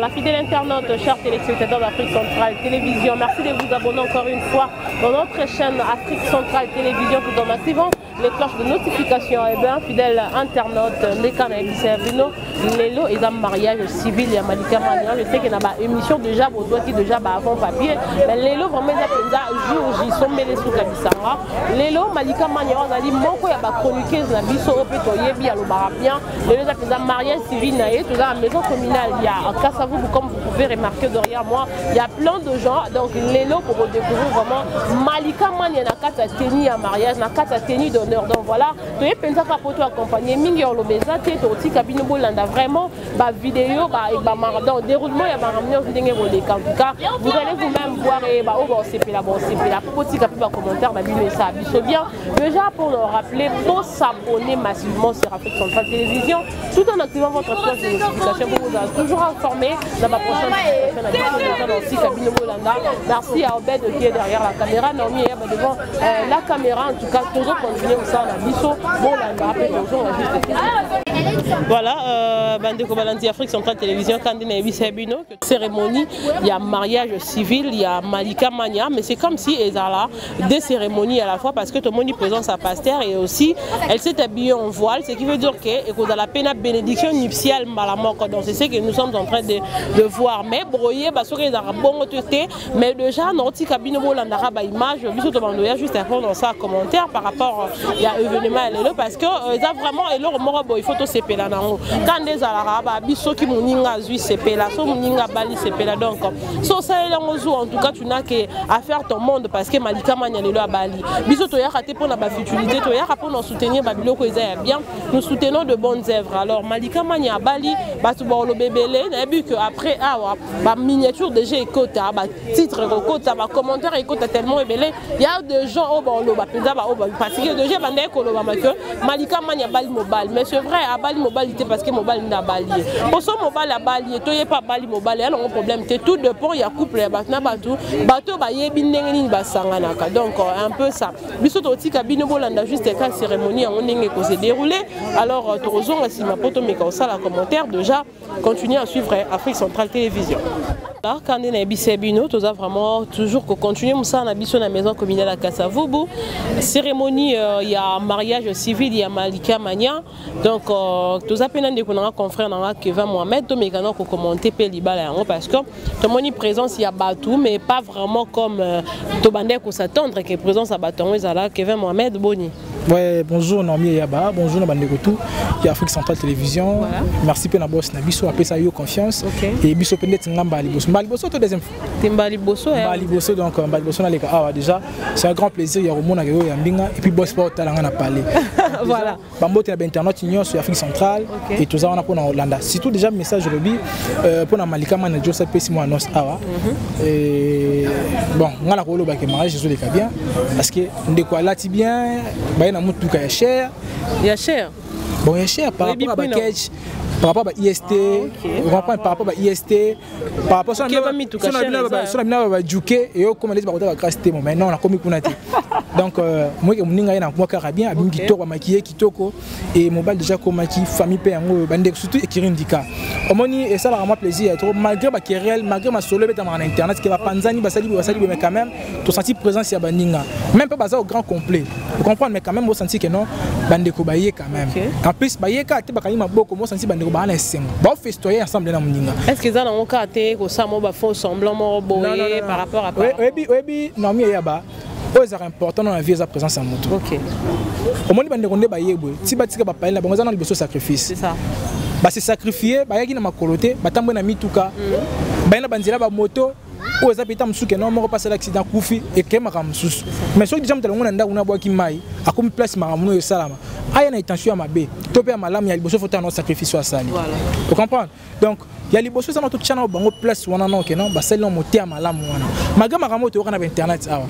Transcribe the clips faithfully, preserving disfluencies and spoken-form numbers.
Voilà, fidèles internautes, chers téléspectateurs d'Afrique Centrale Télévision, merci de vous abonner encore une fois dans notre chaîne Afrique Centrale Télévision tout en activant les cloches de notification. Et bien, fidèles internautes, les canaux, Lelo et un mariage civil, il y a Malika Mania. Je sais qu'il y a une émission déjà, vous doit déjà avant papier. Mais Lelo, vraiment, il y a un jour, ils sont mêlés sous Kabisanga. Lelo, Malika Mania, on a dit, mon quoi, il y a chroniqueuse, la biso, au pétoyer, bien, le barabien. Lelo, il y a un mariage civil, tout ça, la maison communale, il y a un cas à vous, comme vous pouvez remarquer derrière moi, il y a plein de gens. Donc, Lelo, pour redécouvrir vraiment, Malika Mania, il y a quatre tenue à mariage, il y a quatre tenue d'honneur. Donc, voilà, tu es pensé à pour accompagner, Mingi, on l'obéza, tu es aussi cabine bolanda. Vraiment, bah, vidéo, bah, et bah, dans le déroulement, il y a ramené au vidéo. En tout cas, vous allez vous-même voir, et bah, oh, bon, c'est là, bon, c'est là. Pour petit capi, bah, commentaire, bah, mais ça abuse bien. Déjà, pour le rappeler, pour s'abonner massivement sur Afrique Centrale Télévision, tout en activant votre cloche de notification pour vous toujours informer dans ma prochaine vidéo. Merci à Obed qui est derrière la caméra. Naomi est devant euh, la caméra. En tout cas, toujours continuer ça, la biso. Bon, là, après, toujours, on va juste. Voilà, euh, Bandeko Balanti Afrique Centrale Télévision, Kandina et Bissebino, cérémonie, il y a mariage civil, il y a Malika Mania, mais c'est comme si elle a des cérémonies à la fois parce que tout le monde y présente sa pasteur et aussi elle s'est habillée en voile, ce qui veut dire que dans la peine bénédiction nuptiale, donc c'est ce que nous sommes en train de, de voir. Mais broyer, parce que les arabes bon mais déjà, notre cabine l'andara image, juste à prendre ça commentaire par rapport à l'événement parce que ça vraiment et leur il faut se péler quand des arabes biso qui moninga zui se péler so moninga bali se péler donc so ça en tout cas tu n'as que à faire ton monde parce que Malika Mania lelo à Bali biso to ya raté pour la futurité to ya pour nous soutenir babiloko ezaya bien nous soutenons de bonnes œuvres. Alors Malika Mania à Bali batu ba lo bébélé na bu que après ah ba miniature déjà écoute ba titre écoute ba commentaire écoute tellement ébélé il y a des gens au bon lo ba penza ba parce que déjà bandé ko lo ba que Malika Mania Bali mobile mais c'est vrai à Bali mobile parce que mobile n'a Bali pour son mobile à Bali to yé pas Bali mobile il y a un problème c'est tout dépend il y a couple ya batna batou bateau ba yebi ndenge ba sanganaka donc un peu ça biso to tika bino bolanda juste ka cérémonie en ndenge ko se dérouler. Alors tozon si ma poto meka ça la commentaire déjà continuez à suivre Afrique Centrale Télévision. Alors, quand on est Bissebino, tu as vraiment toujours continuer ça na biso na maison communale à Kasavubu. Cérémonie, il euh, y a mariage civil, il y a Malika Mania. Donc, tu as peine de connaître confrère dans Kevin Mohamed, tu as ko commenter pe libala parce que tout le monde présence il y a Batou mais pas vraiment comme to bandé ko s'attendre que présence à Baton ezala Kevin Mohamed Boni. Ouais, bonjour Naomi Yaba, bonjour Nabandeko tout, il y a Afrique Centrale Télévision. Voilà. Merci pour la boss na biso appelé ça yo confiance et biso peut-être ngamba liboso. Mbali boso to deuxième fois. Timbali boso hein. Mbali boso donc mbali boso na leka ah déjà, c'est un grand plaisir il y a Romona yo ya mbinga et puis boss pas talanga na parler. Voilà. Bambote na internet union sur Afrique Centrale okay. Et tout ça on a pour na Hollande. Surtout déjà message rebi euh, pour na Malika Mania Joseph pesi moi annonce awa. Et bon, ngala ko lo ba ke mariage Jésus le bien parce que ndeko alati bien ba na mutu ka cher. Il y a cher. Bon, il y a cher par rapport à package, par rapport à I S T, on va prendre par rapport à I S T, par rapport à ça, on a mis tout ça. On a mis à Djouké et on commence par rapport à Casté. Maintenant, on a commis qu'on a dit. Donc, moi, je suis un peu carabien, je suis un peu maquillé, et mon bal déjà comme maquillé, famille père, surtout Ekirindika. Au moins, et ça, vraiment plaisir. Malgré ma querelle, malgré ma solo en internet, qui va Panzani, Basali, Basali, mais quand même, tu sens présence il y a Bandinga. Même pas basé au grand complet. Vous comprenez, mais quand même, vous sentez que non, Bandeko Baye quand même. En plus, Baye, quand tu as beaucoup, moi, senti Bandeko Baye ensemble. Bon, festoyer ensemble dans Moninga. Est-ce que ça, dans mon cas, tu as fait semblant par rapport à quoi? Oui, oui, oui, non, mais il y a pas. C'est important dans la vie, sa présence en moto. Ok. Au moins, il y a des si tu as parlé, il y a des sacrifices. C'est ça. Bah c'est sacrifié, bah y a qui n'a ma coloté, bah tant bon ami tout cas, bah y a bandira bah moto, ou les habitants me souquent non, moi repasse l'accident koufi et qu'est ma ramsous. Mais ceux qui disent que l'on a on a bois qui maille, à comme place ma ramouno et salama. Ah y a une intention à ma baie, topé à ma lame, il y a le besoin de notre sacrifice à sali. Vous comprenez? Donc il y a les besoins dans toute channel, bah on place ou non que non, bah celle là monter à ma lame ou non. Ma gamme à ramoto on a internet ah.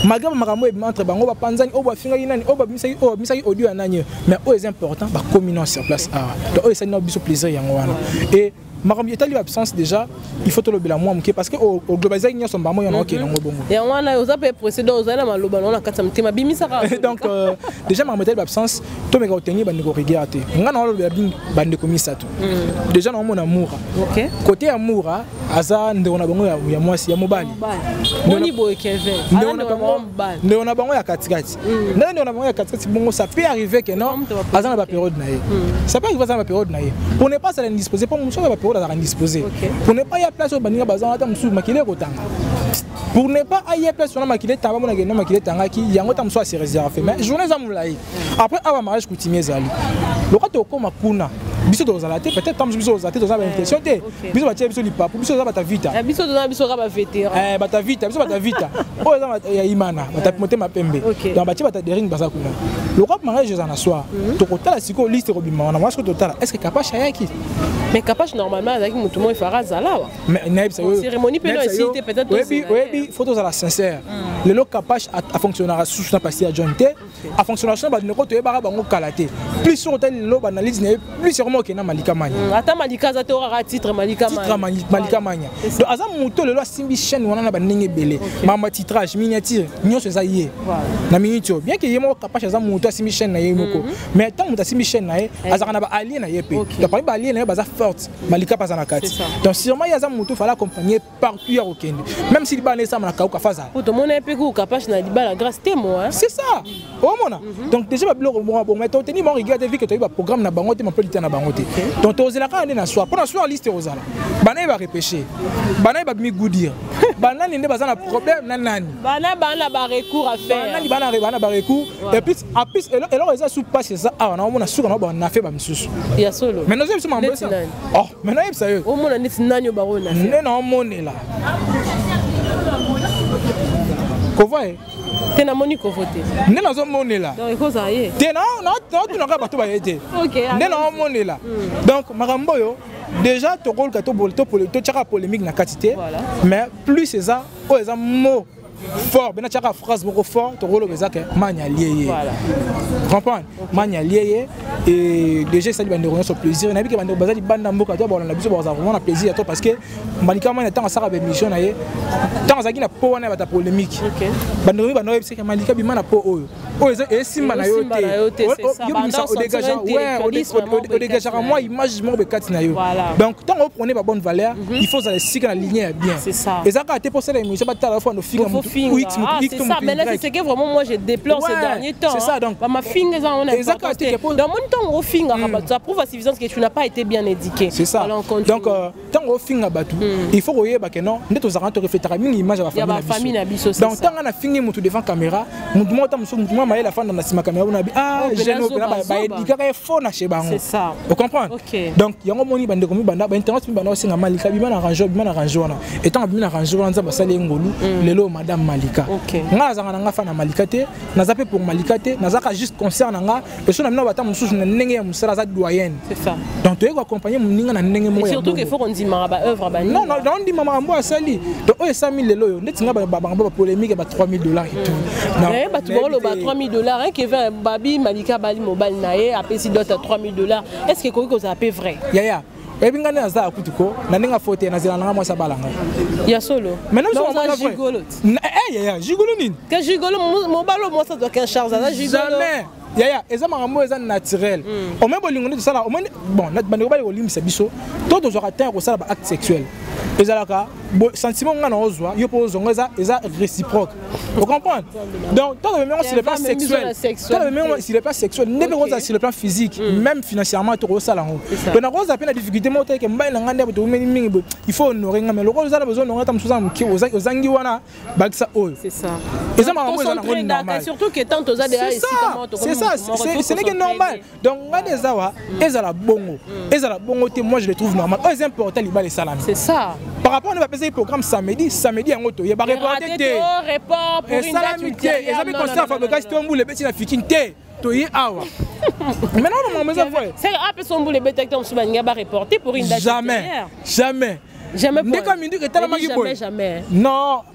malgré makambo entre bango ba panzani o ba finga nani o ba misaki o misaki audio anani mais o est important ba communion sur place ah donc o ça na biso plaisir yango wana et makambo etali absence déjà il faut te le bila moi parce que au globalisation nyonso mbamo yana ok nango bongo et wana oza pe précédent oza na maloba na kata mtima bimisa ka donc déjà makambo etali absence to meka otengi bande ko regarder ngana lo bing bande ko misato déjà na mona amour OK côté amour aza ndona bango ya mwasi ya mobali moni boy Kevin ndona bango ndona bango ya katikati ndona bango ya katikati bongo ça peut arriver que non aza na ba période na ye ça peut arriver dans la période na ye pour ne pas s'indisposer pour monsieur ba période à indisposer pour ne pas y place au baninga bazan ata musu makile kotanga pour ne pas y place sur makile tamba mona ke no makile tanga ki yango ta musu a se réserver mais journée za mulai après aba mariage coutumier zali lokata okoma kuna biso to zala te peut-être tam biso za te to za ba invitation te biso ba tie biso lipa biso za ba ta vita biso to za biso ka ba vétéran eh ba ta vita biso ba ta vita o za ya imana ba ta motema pembe donc ba tie ba ta dering baza kuna lokata mariage za na soir to kotala siko liste ko bima na moi ce que total est-ce que capable chayaki mais capable normalement avec tout le monde fera zala mais naib ça cérémonie peut être peut-être oui oui photos à la sincère le lo capable a fonctionnera sous na passer à John T a fonctionnation ba ne ko to yeba bango kalaté plus sur tel lo analyse plus sûrement que na Malika Mania ata Malika za to ra titre Malika Mania titre Malika Mania donc azam moto le lo simbi chaîne wana na ba ndenge belé mama titrage miniature nyonso za yé na minute bien que yemo capable azam moto simbi chaîne na yé moko mais tant moto simbi chaîne na yé azaka na ba allié na yé pe donc par ba allié na yé baza forte Malika pas na kati donc sûrement yazam moto fallait accompagner partout ya okende même si ba na ça na kauka faza pour tout monde pe ko capable na liba la grâce témo hein c'est ça au mona donc déjà ba blog bon mais to teni mon regarder vu que tu ba programme na bango te mon peu na bango te donc to zela ka na soir pour na soir liste ozala bana ba repêcher bana ba mi goudir bana ni ne baza na problème na nani bana bana ba recours à faire bana ni bana bana ba recours et puis en plus et alors ils a sous passer ça ah na mona suka na ba na fait ba misusu ya solo mais nous sommes membres ça oh mais na ça au mona neti nani ba rona ne na monela ko voyez tena moni ko voter ne na zo monela donc ko za ye tena na na tu na ka bato ba yete OK ne na monela donc makambo yo déjà to rôle ka to bolto pour to tchaka polémique na quantité mais plus c'est ça o ça mot fort ben tchaka phrase beaucoup fort to rôle ça que mania lié voilà comprendre mania lié et déjà ça lui donne son plaisir na bi que bande bazali bande mboka to bona na biso baza vraiment na plaisir to parce que Malika Mania tant ça ba émission na ye tant ça qui na po wana ba ta polémique OK bande mi bande c'est que Malika bi mana po oyo oyo e simba na yo te yo bi ça au dégage ouais au dégage moi image mo be kati na yo donc tant on prenait ba bonne valeur il faut ça les cycle na ligne bien c'est ça et ça ka te pour ça l'émission ba ta la fois no finger X c'est ça mais là c'est que vraiment moi je déplore ces derniers temps c'est ça donc ma finger ça on a dans mon temps au finger ça prouve à suffisance que tu n'as pas été bien éduqué c'est ça donc tant au finger batu il faut que que non ndeto za rentre refléter mingi image à la famille na biso donc tant on a fini mutu devant caméra mutu mo ta musu mutu ma la fin dans la sima caméra on a ah jeune ba ba éduquer faux na chez bango c'est ça vous comprenez donc yango moni bande komi banda ba internet mi banda singa Malika bi mana arranger bi mana arranger wana et tant bi mana arranger wana nzamba sale ngolu lelo madame Malika nga za nga fa na Malika te na zape pour Malika te na zaka juste concerne nga et so na mina bata musu na ndenge ya musala za doyenne c'est ça donc tu es accompagner muninga na ndenge mo ya surtout qu'il faut qu'on dit maraba œuvre ba non non on dit maman mbo asali donc o cent mille lelo yo ndeti nga ba ba ba polémique ba trois mille dollars et tout non ba tu bolo ba trois mille dollars hein Kevin Babi Malika Bali mobile nae a pesi d'autres trois mille dollars est-ce que quoi que ça peut vrai ya ya et bien ngane aza akutuko na ninga fote na zela nga mwasa balanga ya solo maintenant on a gigolo eh ya ya gigolo nini que gigolo mobalo moi ça doit qu'un charge ça gigolo jamais ya ya eza makambo eza naturel au même bolingo nde sala au moins bon na bande ko bali olimisa biso to to zora temps ko sala ba acte sexuel ezalaka sentiment ngana ozwa yo po zongo eza eza réciproque vous comprenez donc tant que même sur le plan sexuel tant que même sur le plan sexuel ne pas sur le plan physique même financièrement to ko sala ngo donc na ko za pe na difficulté mo te ke mbai na ngande to meni mingi il faut honorer ngame le ko za besoin ngata msuza mki ozangi wana bakisa oyo c'est ça eza makambo eza na normal surtout que tant aux adhérents ici comment to c'est ça ce n'est que normal donc ngade zawa ezala bongo ezala bongo te moi je le trouve normal c'est important li ba les salami c'est ça par rapport à nous passer programme samedi samedi en auto il y a pas reporter té report pour une date ultérieure et ça veut constater fabrication to mbule beti na fikin té to yi awa maintenant on me ça fait c'est après son mbule beti to msuba nga ba reporter pour une date jamais jamais jamais mais comme il dit que tellement jamais jamais non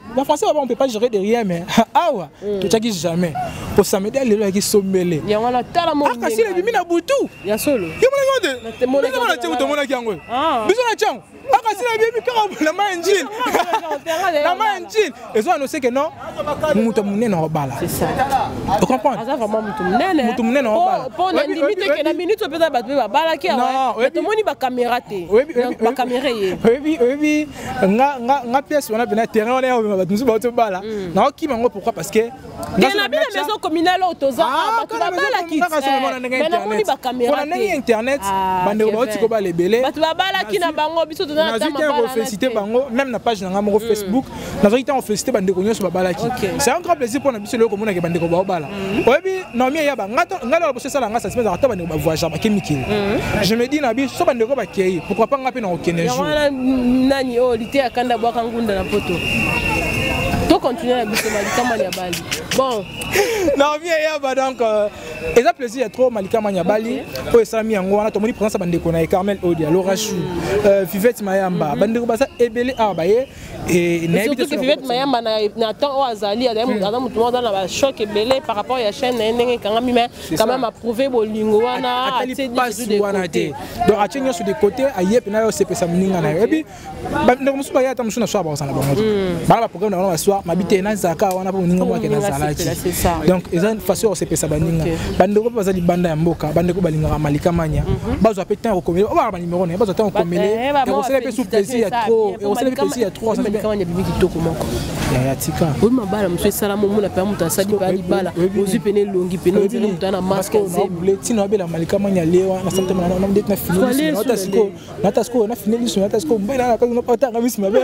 les Français, on ne peut pas gérer de rien, mais ah ouais, tu n'as jamais. Pour samedi, les gens qui sont mêlés. Il y a un talent. Ah, kasi les bimina boutou. Il y a solo. Il y a un monde. Il y a un monde qui est monnaie qui est en gros. Ah. Bisous la chang. Ah, kasi les bimina qui ont la main en jean. La main en jean. Et ils ont annoncé que non, nous sommes menés dans le bal. C'est ça. Tu comprends? Ah, ça vraiment nous sommes menés. Nous sommes menés dans le bal. Pour la limite que la minute on peut pas battre la balle qui a. Non. Tout le monde va caméra té. Oui, va caméra y. Oui, oui, oui. Nga nga nga pièce on a bien terrain on est on va nous battre bal. Non, qui mango pourquoi? Parce que il y a bien la maison communale au Toza. Ah, tu vas pas la quitter. Mais non, on y va caméra. On a internet. Bande au bas tu vas les belés. Tu vas pas la qui na bango biso to na ta mabala. On féliciter bango même na page na ngamo Facebook. Na vérité on féliciter bande ko nyoso bala ki. C'est un grand plaisir pour na biso le komona ke bande ko ba bala. Oyebi non mi ya ba ngata ngala bo ça la ngasa c'est ata bande ko ba voyage ba kemiki. Je me dis na biso so bande ko ba kei. Pourquoi pas ngapi na okene jour. Nani o lité akanda bwa kangunda na poto. To continuer à biso malika manya bali. Bon. Non mi ya ba donc et ça plaisir est trop malika manya bali. O esami yango wana to moni prendre ça bande ko na Carmel Odia Laura Chou. Euh Vivette Mayamba bande ko ba ça ebele a ba ye et na surtout que Vivette Mayamba na na temps o azali adam adam tout dans la choc ebele par rapport à chaîne ndenge kanga mi mais quand même approuver bolingo wana c'est pas wana te. Donc a tenir sur des côtés a yep na yo sepesa mninga na yo. Et puis bande ko musu ba ya ta musu na so ba sana ba moto. Ba ba programme na soir mabité na zaka wana po mninga mwa ke na zalaki. Donc ils ont une façon de sepesa baninga. Bande ko ba za di banda ya mboka bande ko balinga malika manya. Ba zo apetan rekomele o ba ba numéro ne ba zo tan rekomele. Et on s'est sous plaisir à trop et on s'est plaisir à trop ça me quand il y a bibi qui toko moko. Ya tika. Oui ma bala monsieur salamu mona pa muta sadi ba di bala. Ozu pene longi pene dire muta na masque zé. Tino abela malika manya lewa na santé na na na fini. Na tasko na tasko na fini sur na tasko mbela na ka na pata ngami mabe.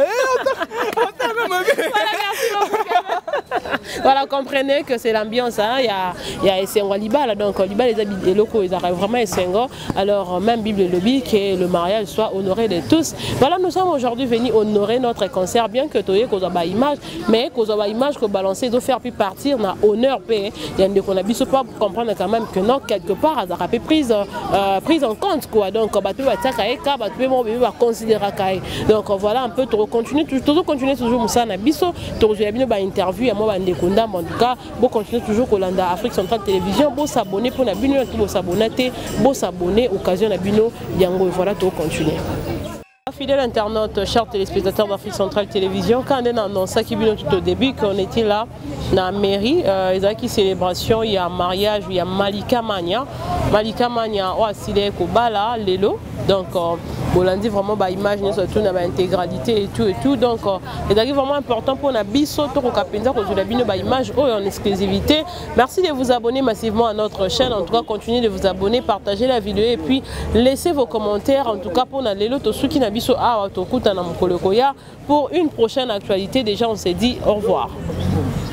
Voilà, comprenez que c'est l'ambiance, hein. Il y a, il y a Essengo Libala, donc Libala les habits des locaux, ils arrivent vraiment Essengo. Alors même Bible et lobby que le mariage soit honoré de tous. Voilà, nous sommes aujourd'hui venus honorer notre concert, bien que Toye qu'on a image, mais qu'on a image que balancer, de faire puis partir, on a honneur payé. Il y a des qu'on a vu pas comprendre quand même que non quelque part, ça a été prise euh, prise en compte quoi. Donc bah tu vas t'accueillir, bah tu mon bébé va considérer caille. Donc voilà un peu, tu continues toujours continuer toujours Moussa Nabiso, tu as bien bah interview à moi en tout cas, vous continuez toujours Kolanda Afrique Centrale Télévision, vous s'abonner pour la bino, vous s'abonner, vous s'abonner, occasion la bino, yango et voilà, tout continuer. Fidèles internautes, chers téléspectateurs d'Afrique Centrale Télévision, quand on a annoncé qui vient tout au début qu'on était là dans la mairie, euh, il y a une célébration, il y a un mariage, il y a Malika Manya, Malika Manya, oh c'est Kobala, Lelo, donc on a dit vraiment bah image surtout dans l'intégralité et tout et tout, donc c'est vraiment important pour la biso to kapenza ko la bino bah image oh en exclusivité. Merci de vous abonner massivement à notre chaîne, en tout cas continuez de vous abonner, partagez la vidéo et puis laissez vos commentaires, en tout cas pour na Lelo to suki na biso a to kuta na mokolo koya pour une prochaine actualité. Déjà on s'est dit au revoir.